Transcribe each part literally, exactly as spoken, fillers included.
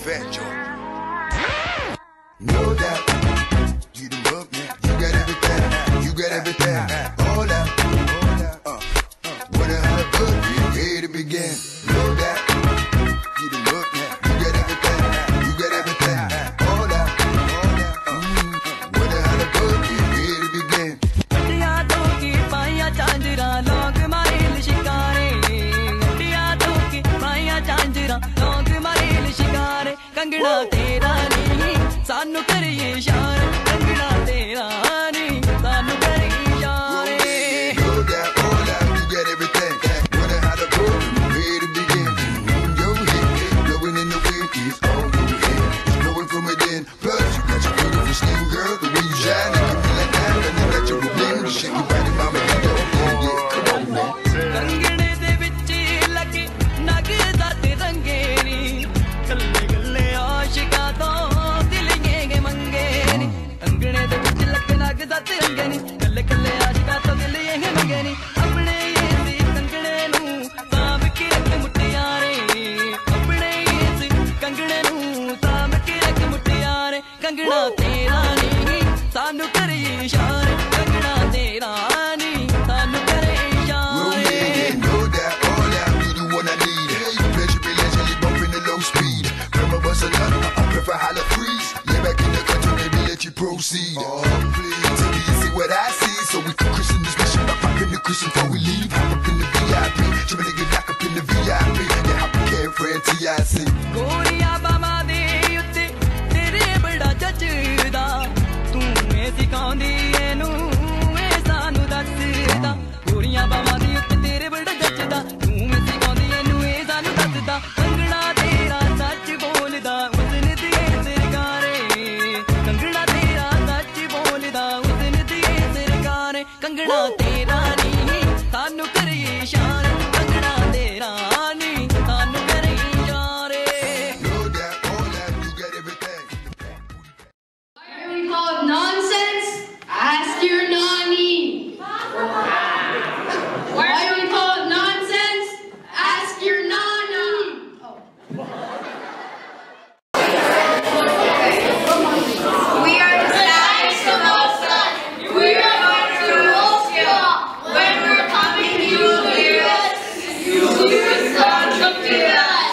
Fat Joe. No doubt, you the book, man. You got everything, you got everything. All that, all that. Uh, uh. What a hot book, where to begin? No doubt, you the book, man. You got everything, you got everything. All that, all that. Uh, what a hot book, where to begin? Diya to ki paiya chanjra log maril shikare. Diya to ki paiya chanjra log maril shikare. Kangna tera nahi, sanu kare ishare. Kangna tera nahi, sanu kare ishare. No doubt, all that, you got everything. What a hot book, where to begin? Your head, blowing in the wind, it's all your head. It's blowing from within. Plus, you got your beautiful skin, girl, the way you shine, and you feel like that, and you got your bling, you shake your body, mama, you know, yeah, yeah, come on, man. Kangane de vich lage nag dat rangeni. Kalle kalle aashika to dil ye mangeni. Kangane de vich lage nag dat rangeni. Kalle kalle aashika to dil ye mangeni. Apne ye si kangane nu saam ke rak mutiyare. Apne ye si kangane nu saam ke rak mutiyare. Kangana tera nahi sanu kare ishare. Kangana tera nahi sanu kare ishare. No doubt, all that, you the one I need. Pleasure be leisurely bumping at low speed. Remember what's a lot, I prefer holla freeze. Lay back in the country, maybe let you proceed. Oh, please, take it easy what I see. So we can christen this mission by popping the Christian before we leave. Hop up in the V I P, shimmy nigga lock up in the V I P. Yeah, hop a carry friend T I C. गोरिया बाबा दे उत्ते तेरे बड़ा जचदा तू ए सिखांदी Inu ए सानू दसदा गोरिया बाबा दे उत्ते तेरे बड़ा जचदा तू ए सिखांदी एनू ए सानू दसदा कंगना तेरा सच बोलदा उसने दिए सरकारे कंगना तेरा सच बोलदा उसने दिए सरकारे कंगना तेरा नहीं सानू करे इशारे कंगना तेरा नहीं सानू करे इशारे. No doubt, all that, you got everything. Why are we called nonsense? Ask your nanny. Why are we called nonsense? Ask your nanny. We are the status of us. We are going to Moscow. When we're coming, you will hear us. You will hear us come to us.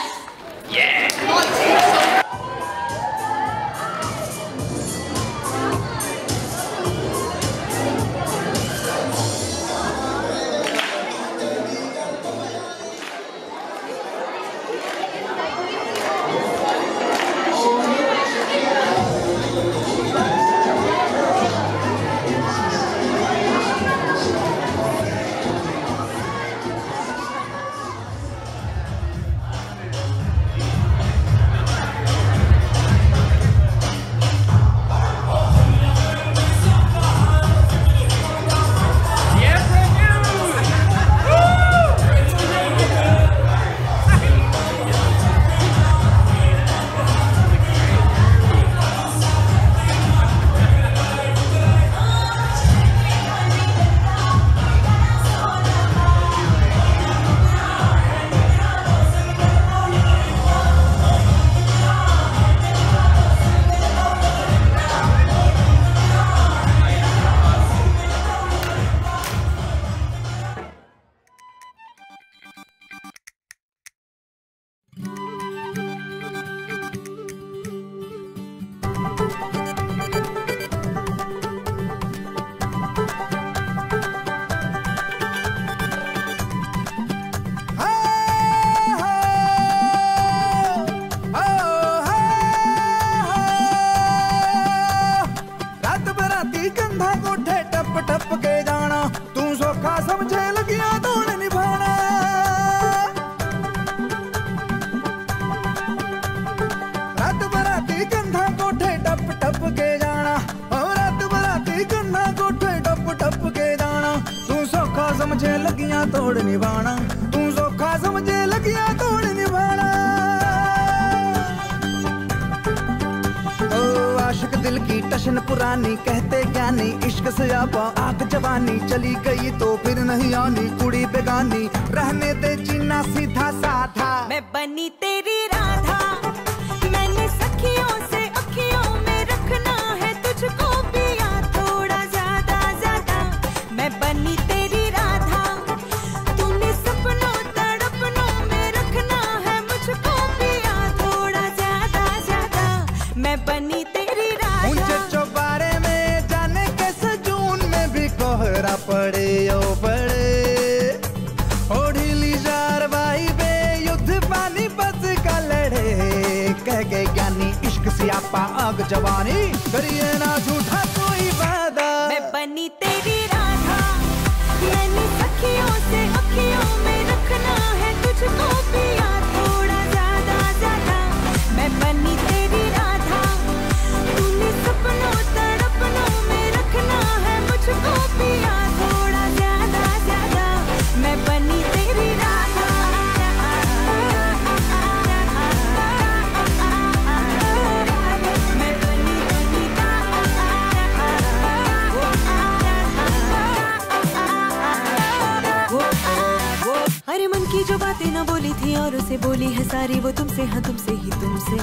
रात बराती कंधा कोठे टप टप के जाना तू सौखा समझे लगिया दौड़ निभाना रात बराती कंधा कोठे टप टप के जाना और रात बराती कंधा कोठे टप टप के जाना तू सौखा समझे लगिया दौड़ निभाना तू सौखा समझे लगिया दौड़ निभाना आशिक दिल की टशन पुरानी कहते ज्ञानी इश्क से आपा आग जवानी चली गई तो फिर नहीं आनी कुड़ी बेगानी रहने दे जीना सीधा साधा मैं बनी तेरी राधा मैंने ऊंचे चौबारे में जाने कैसे जून में भी कोहरा पड़े ओ पड़े। ओ ढीली जार बे युद्ध पानी बस का लड़े। कह के ज्ञानी इश्क सियापा आग जवानी, करिए ना झूठा कोई वादा। मैं बनी तेरी राधा, मैंने सखियों से अखियों में रखना है तुझको पिया थोड़ा ज्यादा ज्यादा। मैं बनी तेरी राधा, तूने सपनों तड़पनों में रखना है मुझको पिया थोड़ा ज्यादा ज्यादा। मैं बनी तेरी राधा, मैं बनी तेरी अरे मन की जो बातें ना बोली थी और उसे बोली है सारी वो तुमसे, हाँ तुमसे ही तुमसे।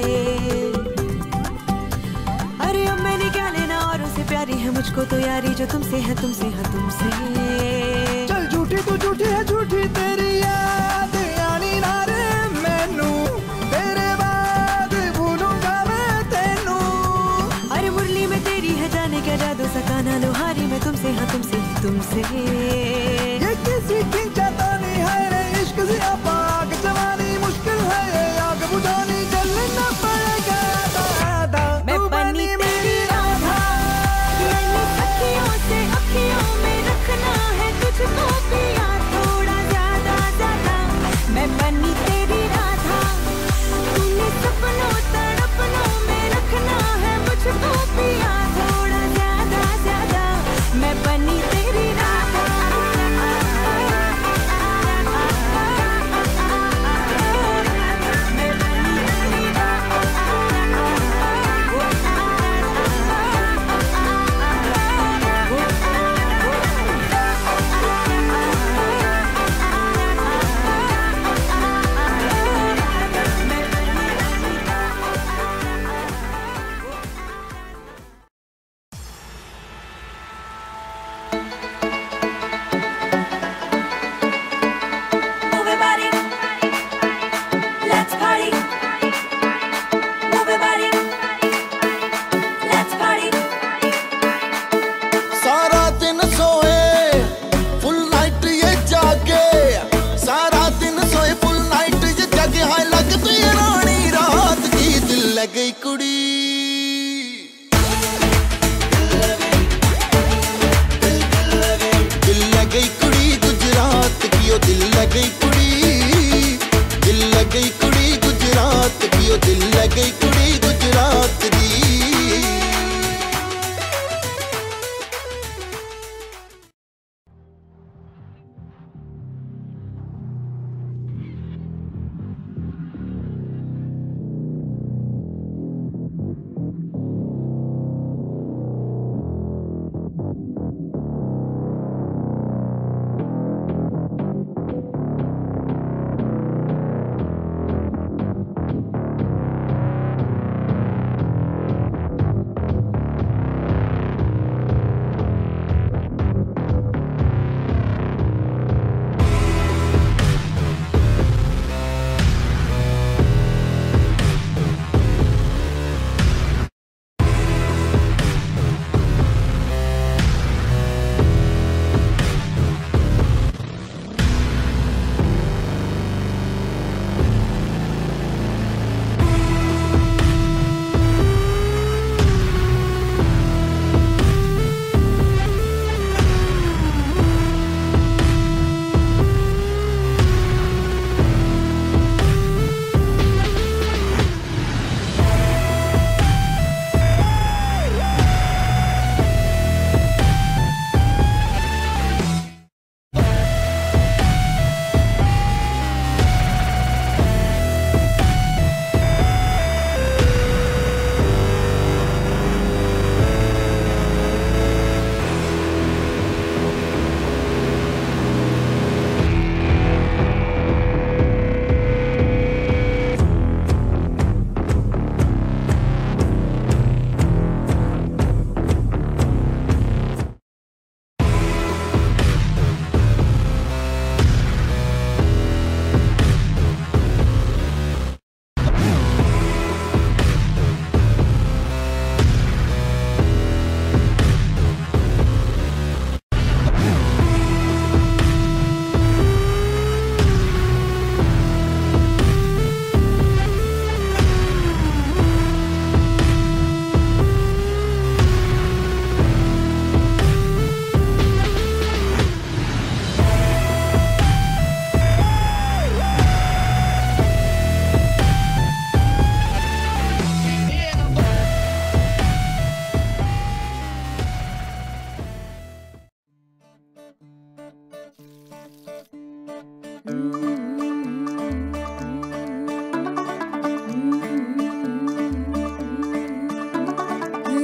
अरे अब मैंने क्या लेना और उसे प्यारी है मुझको तो यारी जो तुमसे है तुमसे हाँ तुमसे। चल झूठी तू झूठी है झूठी तेरी याद आनी ना रे मैनू, तेरे बाद भूलूंगा मैं तेनू। अरे मुरली में तेरी है जाने क्या जादू सकाना लोहारी में तुमसे हाँ तुमसे ही तुमसे। ये किसी की जतानी है रे इश्क से आग जवानी, मुश्किल है ये आग बुझानी, जलना पड़ेगा आधा आधा। मैं तू बनी तेरी राधा, मैंने अखियों से अखियों में रखना है तुझको पिया थोड़ा ज्यादा ज्यादा। मैं बनी तेरी राधा, तूने सपनों तड़पनों में रखना है मुझको पिया थोड़ा ज्यादा ज्यादा। मैं बनी तेरी राधा।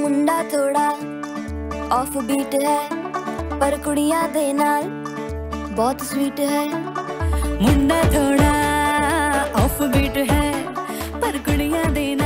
मुंडा थोड़ा ऑफ बीट है पर कुड़ियां दे नाल बहुत स्वीट है। मुंडा थोड़ा ऑफ बीट है पर कुड़ियां दे